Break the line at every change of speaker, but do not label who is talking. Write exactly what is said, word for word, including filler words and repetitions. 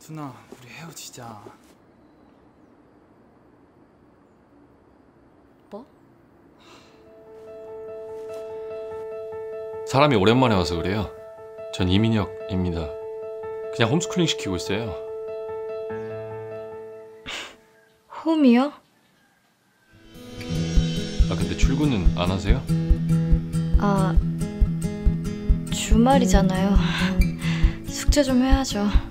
누나, 우리 헤어지자.
뭐?
사람이 오랜만에 와서 그래요. 전 이민혁입니다. 그냥 홈스쿨링 시키고 있어요.
홈이요?
아 근데 출근은 안 하세요?
아, 주말이잖아요. 숙제 좀 해야죠.